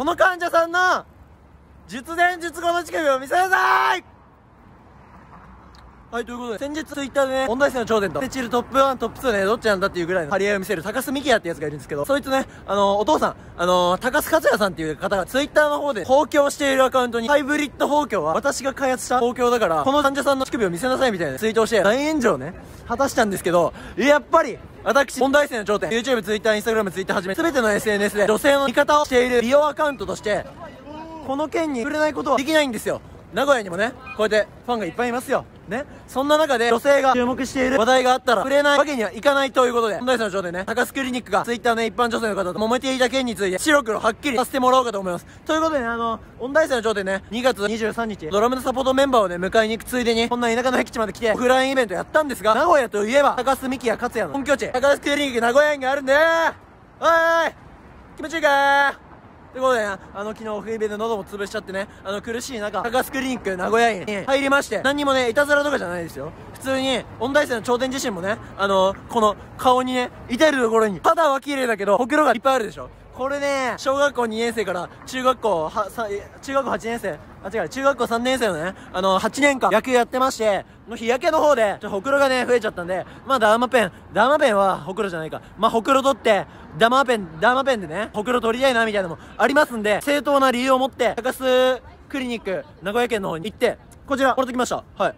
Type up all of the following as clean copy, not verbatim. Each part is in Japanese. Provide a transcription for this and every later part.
の患者さんの術前術後の乳首を見せなさい。はい、ということで、先日ツイッターでね、音大生の頂点と、ステチルトップ1、トップ2ね、どっちなんだっていうぐらいの張り合いを見せる高須幹也ってやつがいるんですけど、そいつね、お父さん、高須克也さんっていう方がツイッターの方で放狂しているアカウントに、ハイブリッド放狂は私が開発した放狂だから、この患者さんの乳首を見せなさいみたいなツイートをして、大炎上ね、果たしたんですけど、やっぱり、私、音大生の頂点、YouTube、Twitter、Instagram、Twitter はじめ、すべての SNS で女性の味方をしている美容アカウントとして、この件に触れないことはできないんですよ。名古屋にもね、こうやってファンがいっぱいいますよ。ね。そんな中で女性が注目している話題があったら触れないわけにはいかないということで、本題の頂点ね、高須クリニックがツイッターの一般女性の方と揉めていた件について白黒はっきりさせてもらおうかと思います。ということでね、音大生の頂点ね、2月23日、ドラムのサポートメンバーをね、迎えに行くついでに、こんな田舎の僻地まで来て、オフラインイベントやったんですが、名古屋といえば、高須幹也克也の本拠地、高須クリニック名古屋院があるんでおーい気持ちいいかーということでね、昨日オフイベで喉も潰しちゃってね、苦しい中、高須クリニック名古屋院に入りまして、何にもね、いたずらとかじゃないですよ。普通に、音大生の頂点自身もね、この顔にね、至るところに、肌は綺麗だけど、ほくろがいっぱいあるでしょ。これね、小学校2年生から中学校8年生、中学校3年生のね、8年間野球やってまして、日焼けの方で、ほくろがね、増えちゃったんで、まあダーマペンはほくろじゃないか。まあほくろ取って、ダーマペンでね、ほくろ取りたいなみたいなのもありますんで、正当な理由を持って、高須クリニック、名古屋県の方に行って、こちら、もらってきました。はい。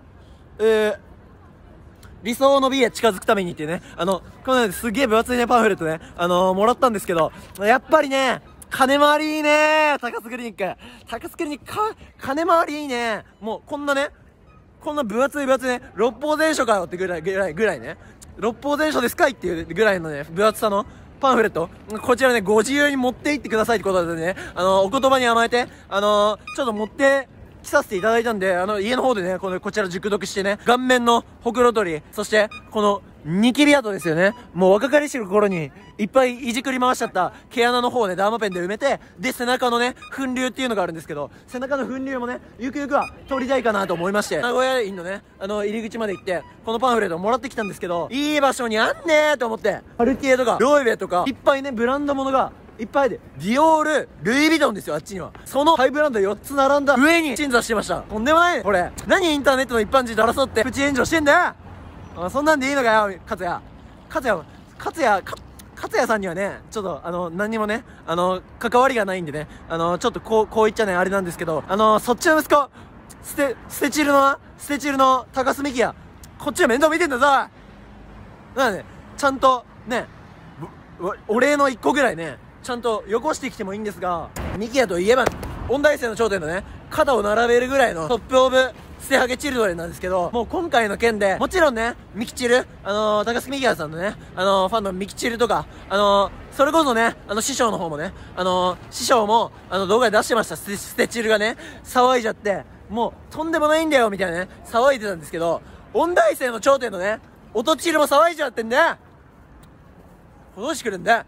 理想の美へ近づくためにっていうね、このすげえ分厚いね、パンフレットね、もらったんですけど、やっぱりね、金回りいいね高須クリニック。高須クリニック、金回りいいね。もう、こんな分厚いね、六法全書かよってぐらいね、六法全書ですかいっていうぐらいのね、分厚さのパンフレット。こちらね、ご自由に持って行ってくださいってことでね、お言葉に甘えて、ちょっと持って来させていただいたんで、家の方でね、こちら熟読してね、顔面のほくろ取り、そして、この、ニキビ跡ですよね。もう若かりしる頃に、いっぱいいじくり回しちゃった毛穴の方をね、ダーマペンで埋めて、で、背中のね、粉瘤っていうのがあるんですけど、背中の粉瘤もね、ゆくゆくは取りたいかなと思いまして、名古屋院のね、入り口まで行って、このパンフレットをもらってきたんですけど、いい場所にあんねーと思って、カルティエとか、ロイベとか、いっぱいね、ブランド物が、いっぱいで、ディオール、ルイ・ヴィトンですよ、あっちには。そのハイブランド4つ並んだ上に鎮座してました。とんでもないね、これ。何インターネットの一般人と争って、プチ炎上してんだよそんなんでいいのかよ、勝也さんにはね、ちょっと何にもね、関わりがないんでね、ちょっとこう言っちゃね、あれなんですけど、そっちの息子、ステチルの高須幹也、こっちは面倒見てんだぞなので、ちゃんと、ね、お礼の一個ぐらいね、ちゃんとよこしてきてもいいんですが、幹也といえば、音大生の頂点のね、肩を並べるぐらいのトップオブ、捨てはげチルドレンなんですけど、もう今回の件で、もちろんね、ミキチル、高須幹也さんのね、ファンのミキチルとか、それこそね、師匠の方もね、師匠も、動画で出してました、ステチルがね、騒いじゃって、もう、とんでもないんだよ、みたいなね、騒いでたんですけど、音大生の頂点のね、音チルも騒いじゃってんだよどうしてくるんだ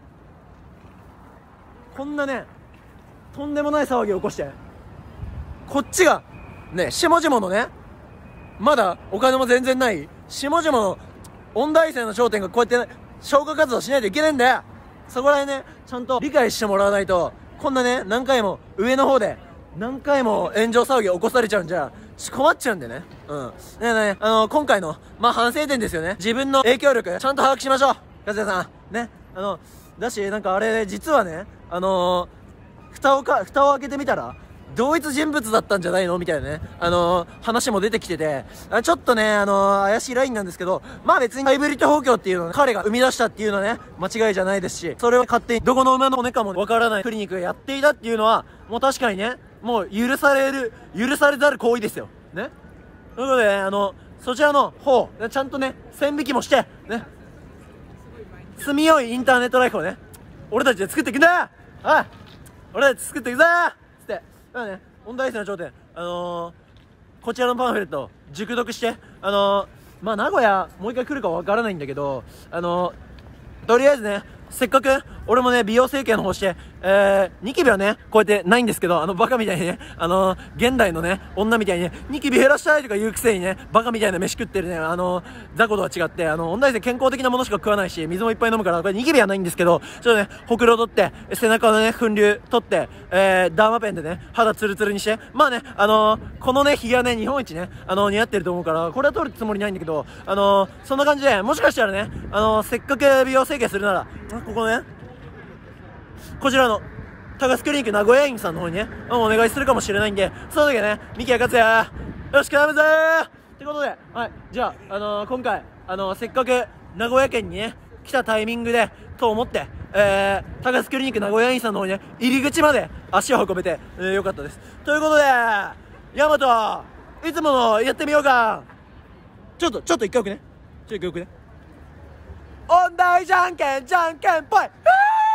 こんなね、とんでもない騒ぎを起こして、こっちが、ね、下々のね、まだお金も全然ない、下々の音大生の頂点がこうやって、ね、消火活動しないといけないんだよそこらへんね、ちゃんと理解してもらわないと、こんなね、何回も上の方で、何回も炎上騒ぎを起こされちゃうんじゃ、困っちゃうんでね。今回の、まあ、反省点ですよね。自分の影響力、ちゃんと把握しましょう勝也さん。ね。だし、なんかあれ、実はね、蓋を開けてみたら、同一人物だったんじゃないのみたいなね、話も出てきてて、ちょっとね、怪しいラインなんですけど、まあ別にハイブリッド放狂っていうのを、ね、彼が生み出したっていうのはね、間違いじゃないですし、それを勝手にどこの馬の骨かもわからないクリニックがやっていたっていうのは、もう確かにね、もう許されざる行為ですよ。ね。ということで、そちらの方、ちゃんとね、線引きもして、ね、住みよいインターネットライフをね、俺たちで作っていくんだはい俺たち作っていくぞつって、だからね、音大生の頂点、こちらのパンフレットを熟読して、まあ、名古屋、もう一回来るかわからないんだけど、とりあえずね、せっかく俺もね、美容整形の方して、ニキビはね、こうやってないんですけど、バカみたいにね、現代のね、女みたいにね、ニキビ減らしたいとか言うくせにね、バカみたいな飯食ってるね、雑魚とは違って、音大生健康的なものしか食わないし、水もいっぱい飲むから、これニキビはないんですけど、ちょっとね、ほくろ取って、背中のね、粉流取って、ダーマペンでね、肌ツルツルにして、まあね、このね、髭はね、日本一ね、似合ってると思うから、これは取るつもりないんだけど、そんな感じで、もしかしたらね、せっかく美容整形するなら、ここね、こちらの、高須クリニック名古屋院さんの方にね、お願いするかもしれないんで、その時はね、ミキヤ勝也、よろしく頼むぜーってことで、はい、じゃあ、今回、せっかく名古屋県にね、来たタイミングで、と思って、高須クリニック名古屋院さんの方にね、入り口まで足を運べて、よかったです。ということで、ヤマト、いつものやってみようか。ちょっと一回置くね。音大じゃんけんぽい。